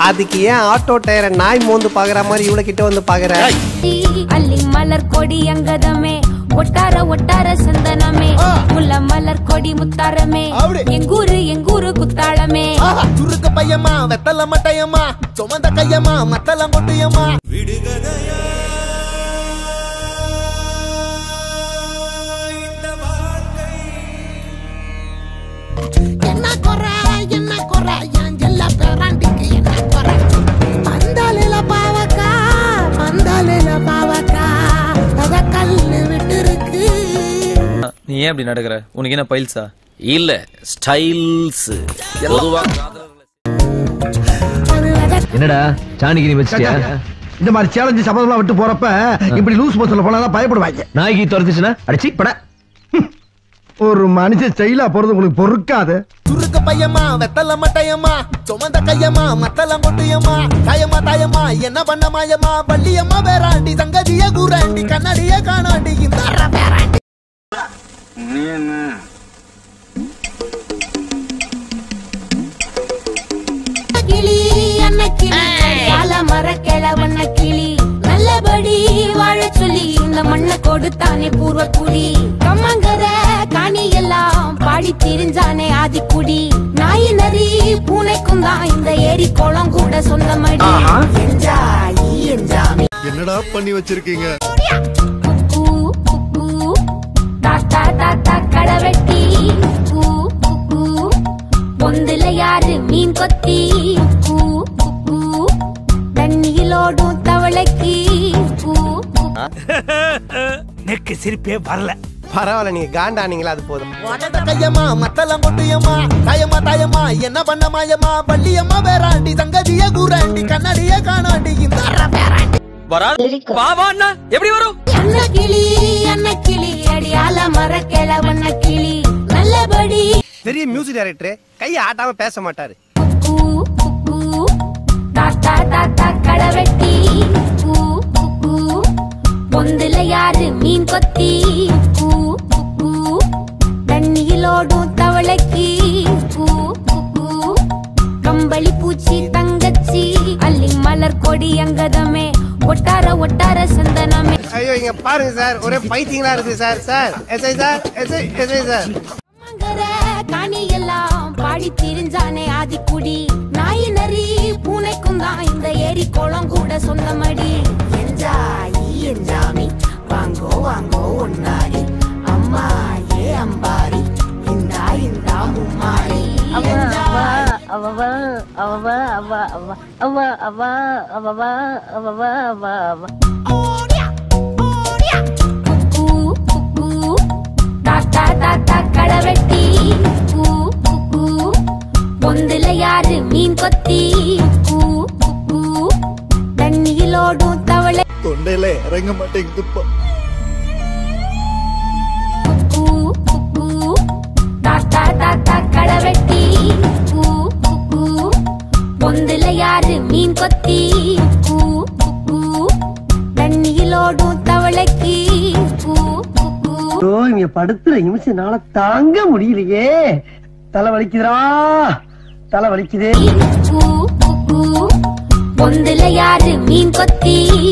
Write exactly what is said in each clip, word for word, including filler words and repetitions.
அதுக்கு ஏன் ஆட்டோ டயரை நாய் மோந்து பாக்குற மாதிரி இவ்வளவு கிட்ட வந்து பாக்குற? அள்ளி மலர் கொடி அங்கதமே ஒட்டார ஒட்டார சந்தனமே முல்ல மலர் கொடி முத்தாரமே எங்கூரு எங்கூரு குத்தாளமே துருக்கு பையமா வெத்தல மட்டையம்மா சுமந்த கையம்மா மத்தலம் கொட்டியம்மா விடுகதையா இந்த வாழ்க்கை என்ன குறை என்ன குறை என் ஜெல்ல பேராண்டிக்கு என்ன குறை மந்தாலில பாவக்கா மந்தாலில பாவக்கா அத கல்லு விட்டு இருக்கு. நீ ஏன் அப்படி நடக்கிற? உனக்கு என்ன பைல்ஸா? இல்ல ஸ்டைல்ஸ். பொதுவா என்னடா சாணிக்கு நீ வச்சிட்டியா? இந்த மாதிரி சேலஞ்சு சபதம்லாம் விட்டு போறப்ப இப்படி லூஸ் மோஷன்ல போனா பயப்படுவாங்க. நாய்க்கு துரத்துச்சுன்னா அடிச்சு பட. ஒரு மனுஷன் ஸ்டைலா போறது உங்களுக்கு பொறுக்காது. துருக்கு பையமா வெத்தல மட்டையம்மா சுமந்த கையம்மா மத்தலம் கொட்டியம்மா தாயம்மா தாயம்மா என்ன பண்ண மாயம்மா பள்ளியம்மா பேராண்டி சங்கதிய கூறாண்டி கண்ணாடிய காணாண்டி இந்த பேராண்டி கிளி அன்ன கிளி ஆல மர கிழவண்ண கிளி நல்லபடி வாழ சொல்லி இந்த மண்ணை கொடுத்தானே பூர்வ குடி கம்மங்கர காணி எல்லாம் பாடி திரிஞ்சானே ஆதிக்குடி நாய் நரி பூனைக்கும் தான் இந்த ஏரி குளம் கூட சொந்தமடி என்ஜாய் என்ஜாமி. என்னடா பண்ணி வச்சிருக்கீங்க? தாத்தா தாத்தா கடவெட்டி பொந்துல யாரு மீன் கொத்தி தண்ணியிலோடும் தவளைக்கு நெக்கு சிரிப்பே வரல. பரவாயில்ல, நீங்க காண்டானீங்களா அது போதும். கையம்மா மத்தலம் கொட்டியம்மா தாயம்மா தாயம்மா என்ன பண்ண மாயம்மா பள்ளியம்மா பேராண்டி சங்கதிய கூறாண்டி கண்ணாடிய காணாண்டி இந்த பேராண்டி எப்படி வரும்? அன்ன கிளி அன்ன கிளி அடியால மர கிழவண்ண கிளி நல்லபடி. பெரிய மியூசிக் டைரக்டர் கையை ஆட்டாம பேச மாட்டாரு. தாத்தா தாத்தா கடவெட்டி பொந்துல யாரு மீன் கொத்தி தண்ணியிலோடும் தவளைக்கு கம்பளி பூச்சி தங்கச்சி அள்ளி மலர் கொடி அங்கதமே ஒட்டார ஒட்டார சந்தனமே. ஐயோ இங்க பாருங்க சார், ஒரே பைத்தியங்களா இருக்கு sir. Sir SI sir SI SI sir காணி எல்லாம் பாடி திரிஞ்சானே ஆதிக்குடி நாய் நரி பூனைக்கும் தான் இந்த ஏரி குளம் கூட சொந்தமடி என்ஜாய் என்ஜாமி வாங்கோ வாங்கோ ஒன்னாரி அம்மா ஏ அம்பாரி இந்தா இந்தா மும்மாரி அவவா அவவா அவவா அவவா அவவா அவவா அவவா அவவா அவவா அவவா தாத்தா தாத்தா கடவெட்டி பொந்துல யாரு மீன் கொத்தி தண்ணியிலோடும் தவளை தொண்டையில இறங்க மாட்டேங்குதுப்பா. தாத்தா தாத்தா கடவெட்டி பொந்துல யாரு மீன் கொத்தி தண்ணியிலோடும் தவளைக்கு இங்க படுத்துற நிமிஷம்னால தாங்க முடியலையே. தலை வலிக்குதுரா, தலை வலிக்குதே. பொந்துல யாரு மீன் கொத்தி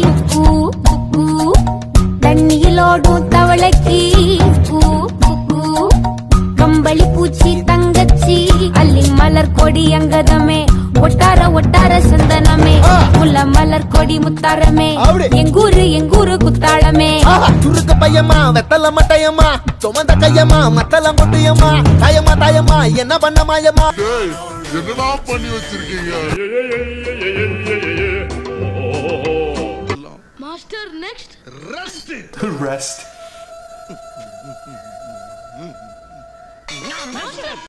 தண்ணியிலோடும் தவளைக்கு கம்பளி பூச்சி தங்கச்சி அள்ளி மலர் கொடி அங்கதமே ஒட்டார ஒட்டார சந்தனமே முல்ல மலர் கொடி முத்தாரமே எங்கூரு எங்கூரு குத்தாளமே துருக்கு பையமா வெத்தல மட்டையம்மா சுமந்த கையம்மா மத்தலம் கொட்டியம்மா தாயம்மா தாயம்மா என்ன பண்ண மாயம்மா என்னடா பண்ணி வச்சிருக்கீங்க? Master next rest rest master